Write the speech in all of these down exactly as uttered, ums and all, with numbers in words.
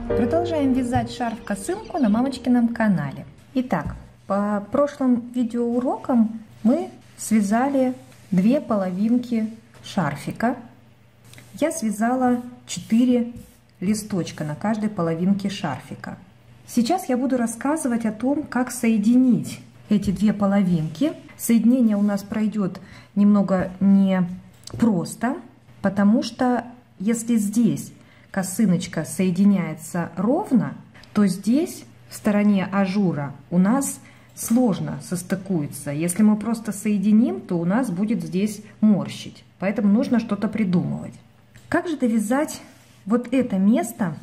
Продолжаем вязать шарф-косынку на мамочкином канале. Итак, по прошлым видеоурокам мы связали две половинки шарфика. Я связала четыре листочка на каждой половинке шарфика. Сейчас я буду рассказывать о том, как соединить эти две половинки. Соединение у нас пройдет немного непросто, потому что если здесь косыночка соединяется ровно, то здесь в стороне ажура у нас сложно состыкуется. Если мы просто соединим, то у нас будет здесь морщить. Поэтому нужно что-то придумывать. Как же довязать вот это место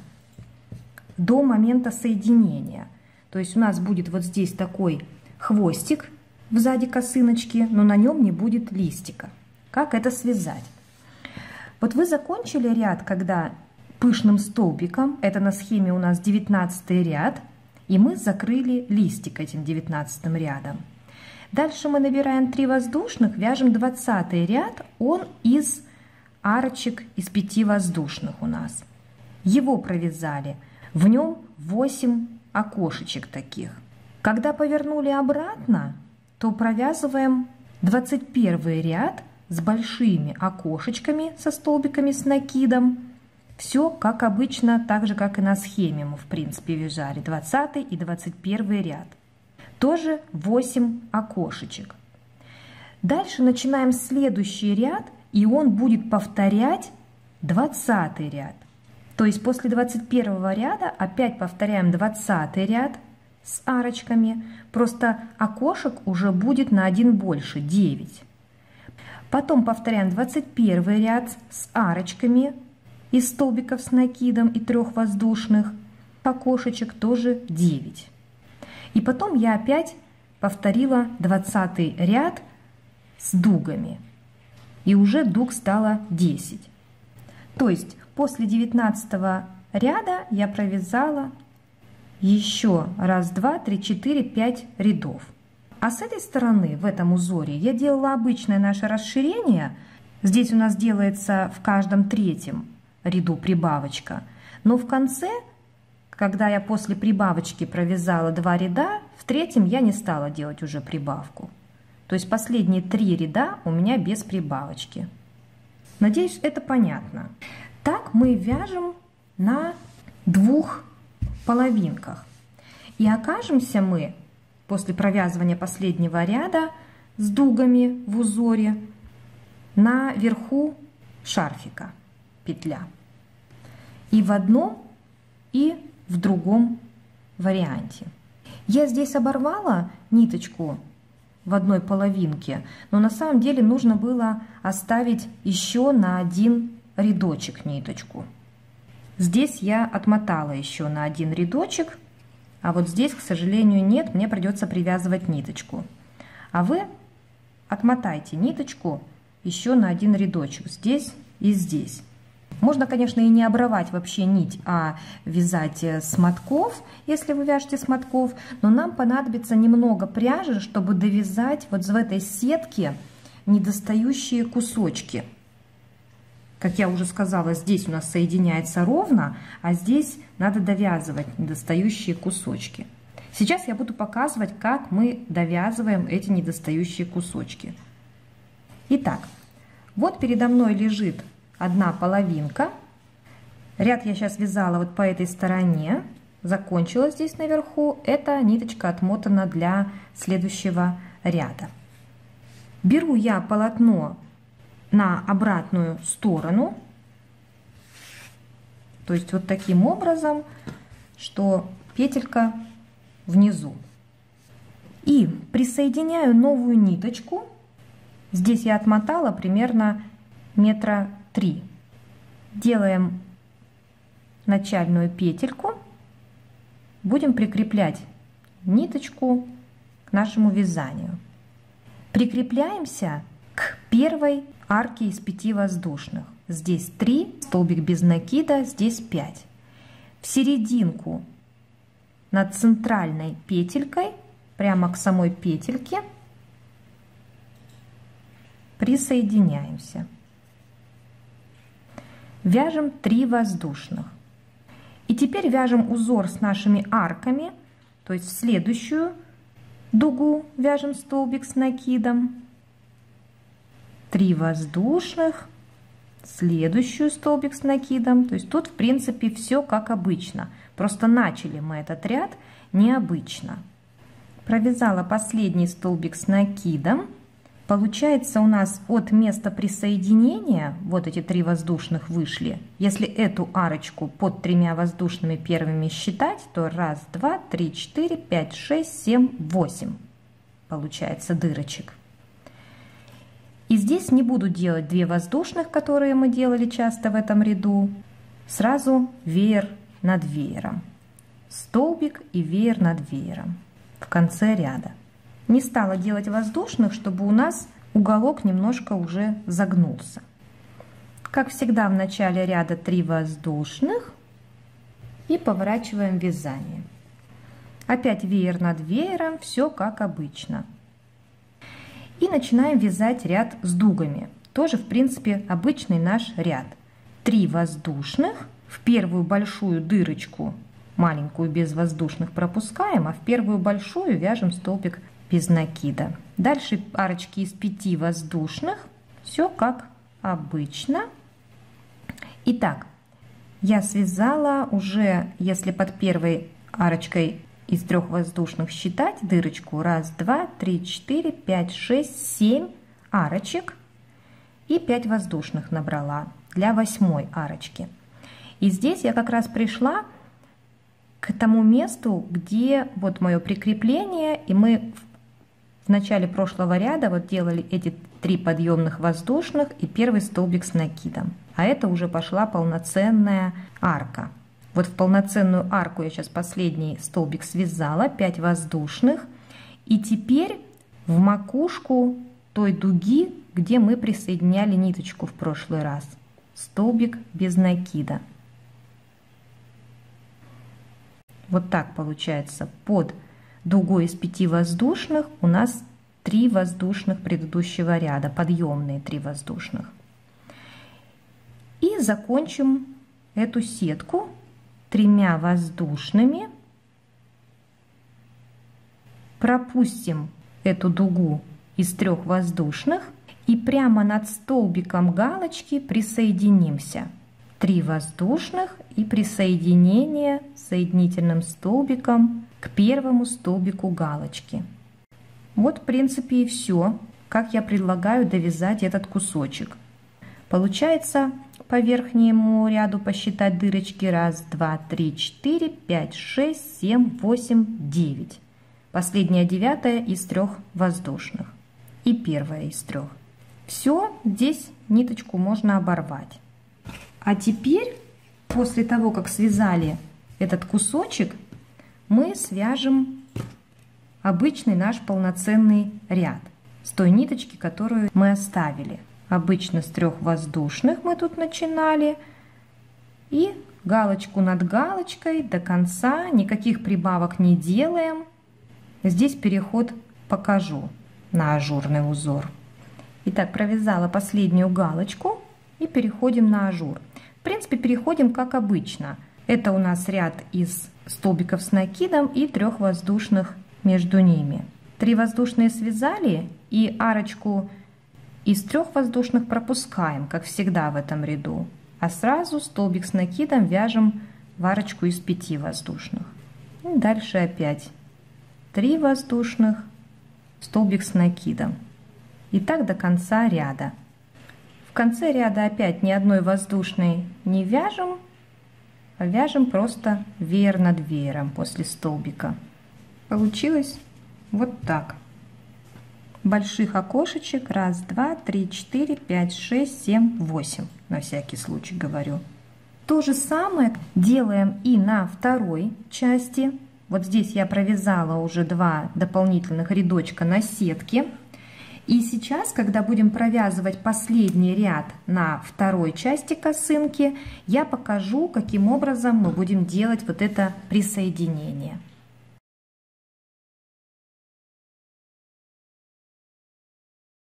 до момента соединения? То есть у нас будет вот здесь такой хвостик сзади косыночки, но на нем не будет листика. Как это связать? Вот вы закончили ряд, когда пышным столбиком, это на схеме у нас девятнадцатый ряд, и мы закрыли листик этим девятнадцатым рядом. Дальше мы набираем три воздушных, вяжем двадцатый ряд, он из арочек из пяти воздушных у нас. Его провязали, в нем восемь окошечек таких. Когда повернули обратно, то провязываем двадцать первый ряд с большими окошечками со столбиками с накидом. Все как обычно, так же как и на схеме мы в принципе вязали двадцатый и двадцать первый ряд. Тоже восемь окошечек. Дальше начинаем следующий ряд, и он будет повторять двадцатый ряд. То есть после двадцать первого ряда опять повторяем двадцатый ряд с арочками, просто окошек уже будет на один больше, девять. Потом повторяем двадцать первый ряд с арочками из столбиков с накидом и трех воздушных, окошечек тоже девять. И потом я опять повторила двадцатый ряд с дугами, и уже дуг стало десять. То есть после девятнадцатого ряда я провязала еще раз, два, три, четыре, пять рядов. А с этой стороны в этом узоре я делала обычное наше расширение. Здесь у нас делается в каждом третьем ряду прибавочка, но в конце, когда я после прибавочки провязала два ряда, в третьем я не стала делать уже прибавку. То есть последние три ряда у меня без прибавочки. Надеюсь, это понятно. Так мы вяжем на двух половинках. И окажемся мы после провязывания последнего ряда с дугами в узоре наверху шарфика. Петля. И в одном, и в другом варианте. Я здесь оборвала ниточку в одной половинке, но на самом деле нужно было оставить еще на один рядочек ниточку. Здесь я отмотала еще на один рядочек, а вот здесь, к сожалению, нет, мне придется привязывать ниточку. А вы отмотайте ниточку еще на один рядочек здесь и здесь. Можно, конечно, и не обрывать вообще нить, а вязать с мотков, если вы вяжете с мотков, но нам понадобится немного пряжи, чтобы довязать вот в этой сетке недостающие кусочки. Как я уже сказала, здесь у нас соединяется ровно, а здесь надо довязывать недостающие кусочки. Сейчас я буду показывать, как мы довязываем эти недостающие кусочки. Итак, вот передо мной лежит одна половинка. Ряд я сейчас вязала вот по этой стороне, закончила здесь наверху. Эта ниточка отмотана для следующего ряда. Беру я полотно на обратную сторону, то есть вот таким образом, что петелька внизу, и присоединяю новую ниточку. Здесь я отмотала примерно метра три. Делаем начальную петельку, будем прикреплять ниточку к нашему вязанию. Прикрепляемся к первой арке из пяти воздушных. Здесь три, столбик без накида, здесь пять. В серединку над центральной петелькой, прямо к самой петельке, присоединяемся. Вяжем три воздушных. И теперь вяжем узор с нашими арками, то есть в следующую дугу вяжем столбик с накидом, три воздушных, следующую столбик с накидом. То есть тут в принципе все как обычно, просто начали мы этот ряд необычно. Провязала последний столбик с накидом. Получается у нас от места присоединения, вот эти три воздушных вышли, если эту арочку под тремя воздушными первыми считать, то раз, два, три, четыре, пять, шесть, семь, восемь получается дырочек. И здесь не буду делать две воздушных, которые мы делали часто в этом ряду, сразу веер над веером, столбик и веер над веером в конце ряда. Не стала делать воздушных, чтобы у нас уголок немножко уже загнулся. Как всегда, в начале ряда три воздушных и поворачиваем вязание. Опять веер над веером, все как обычно. И начинаем вязать ряд с дугами. Тоже, в принципе, обычный наш ряд. три воздушных, в первую большую дырочку, маленькую без воздушных пропускаем, а в первую большую вяжем столбик без накида. Дальше арочки из пяти воздушных, все как обычно. Итак, я связала уже, если под первой арочкой из трех воздушных считать дырочку, раз, два, три, четыре, пять, шесть, семь арочек и пять воздушных набрала для восьмой арочки. И здесь я как раз пришла к тому месту, где вот мое прикрепление, и мы в начале прошлого ряда вот делали эти три подъемных воздушных и первый столбик с накидом, а это уже пошла полноценная арка. Вот в полноценную арку я сейчас последний столбик связала, пять воздушных, и теперь в макушку той дуги, где мы присоединяли ниточку в прошлый раз, столбик без накида. Вот так получается. Под дугой из пяти воздушных у нас три воздушных предыдущего ряда, подъемные три воздушных. И закончим эту сетку тремя воздушными, пропустим эту дугу из трех воздушных и прямо над столбиком галочки присоединимся. три воздушных и присоединение соединительным столбиком к первому столбику галочки. Вот в принципе и все, как я предлагаю довязать этот кусочек. Получается по верхнему ряду посчитать дырочки раз, два, три, четыре, пять, шесть, семь, восемь, девять. Последняя девятая из трех воздушных и первая из трех. Все, здесь ниточку можно оборвать. А теперь, после того, как связали этот кусочек, мы свяжем обычный наш полноценный ряд с той ниточки, которую мы оставили. Обычно с трех воздушных мы тут начинали. И галочку над галочкой до конца, никаких прибавок не делаем. Здесь переход покажу на ажурный узор. Итак, провязала последнюю галочку и переходим на ажур. В принципе, переходим как обычно. Это у нас ряд из столбиков с накидом и трех воздушных между ними. Три воздушные связали и арочку из трех воздушных пропускаем, как всегда в этом ряду, а сразу столбик с накидом вяжем в арочку из пяти воздушных. И дальше опять три воздушных, столбик с накидом. И так до конца ряда. В конце ряда опять ни одной воздушной не вяжем, а вяжем просто веер над веером после столбика. Получилось вот так. Больших окошечек раз, два, три, четыре, пять, шесть, семь, восемь, на всякий случай говорю. То же самое делаем и на второй части. Вот здесь я провязала уже два дополнительных рядочка на сетке. И сейчас, когда будем провязывать последний ряд на второй части косынки, я покажу, каким образом мы будем делать вот это присоединение.